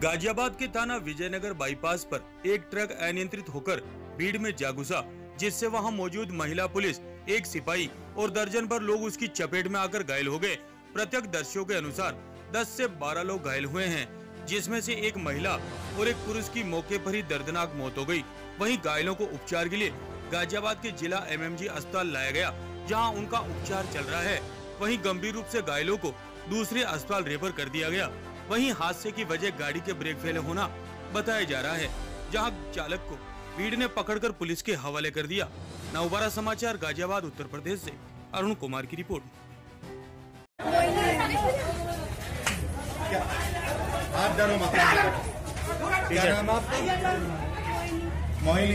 गाजियाबाद के थाना विजयनगर बाईपास पर एक ट्रक अनियंत्रित होकर भीड़ में जा घुसा, जिससे वहां मौजूद महिला पुलिस, एक सिपाही और दर्जन भर लोग उसकी चपेट में आकर घायल हो गए। प्रत्यक्षदर्शियों के अनुसार 10 से 12 लोग घायल हुए हैं, जिसमें से एक महिला और एक पुरुष की मौके पर ही दर्दनाक मौत हो गई। वहीं घायलों को उपचार के लिए गाजियाबाद के जिला MMG अस्पताल लाया गया, जहां उनका उपचार चल रहा है। वहीं गंभीर रूप से घायलों को दूसरे अस्पताल रेफर कर दिया गया। वहीं हादसे की वजह गाड़ी के ब्रेक फेल होना बताया जा रहा है, जहां चालक को भीड़ ने पकड़कर पुलिस के हवाले कर दिया। नवबारा समाचार गाजियाबाद उत्तर प्रदेश से अरुण कुमार की रिपोर्ट। आप डरो मत। क्या नाम आपका? मोहिनी।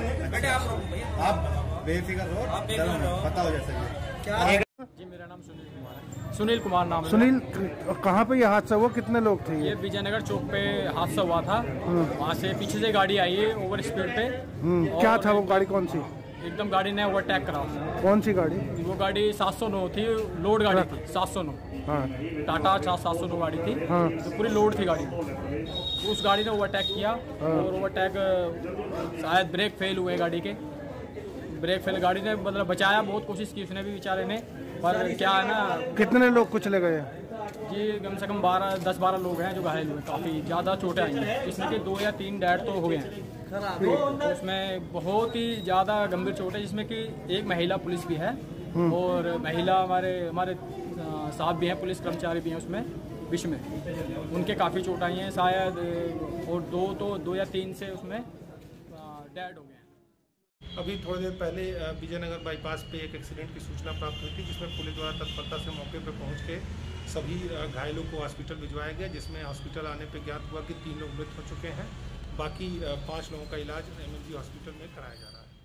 आप बेफिक्र रहो, डरो मत। बताओ जैसे क्या। जी मेरा नाम सुनील कुमार है। सुनील कुमार नाम है। सुनील, कहाँ पे ये हादसा हुआ? कितने लोग थे? ये विजयनगर चौक पे हादसा हुआ था। वहाँ से पीछे से गाड़ी आई है ओवर स्पीड पे। क्या था वो गाड़ी? कौन सी? एकदम गाड़ी ने ओवरटेक करा। कौन सी गाड़ी? वो गाड़ी 709 थी, लोड गाड़ी थी। 709 हाँ। टाटा 709 गाड़ी थी। हाँ। तो पूरी लोड थी गाड़ी। उस गाड़ी ने ओवरटेक किया। और ओवरटेक शायद ब्रेक फेल हुए गाड़ी के। ब्रेक फेल गाड़ी ने मतलब बचाया, बहुत कोशिश की उसने भी बेचारे ने, पर क्या है ना। कितने लोग कुचले गए? जी कम से कम 10-12 लोग हैं जो घायल हुए। काफ़ी ज़्यादा चोटें आई हैं, जिसमें कि 2 या 3 डेड तो हो गए हैं। तो उसमें बहुत ही ज़्यादा गंभीर चोट है, जिसमें कि एक महिला पुलिस भी है और महिला हमारे साहब भी हैं, पुलिस कर्मचारी भी हैं उसमें विश में। उनके काफ़ी चोट आई हैं शायद, और 2 या 3 से उसमें डेड हो गए हैं। अभी थोड़ी देर पहले विजयनगर बाईपास पे एक एक्सीडेंट की सूचना प्राप्त हुई थी, जिसमें पुलिस द्वारा तत्परता से मौके पर पहुंच के सभी घायलों को हॉस्पिटल भिजवाया गया, जिसमें हॉस्पिटल आने पे ज्ञात हुआ कि 3 लोग मृत हो चुके हैं। बाकी 5 लोगों का इलाज MMG हॉस्पिटल में कराया जा रहा है।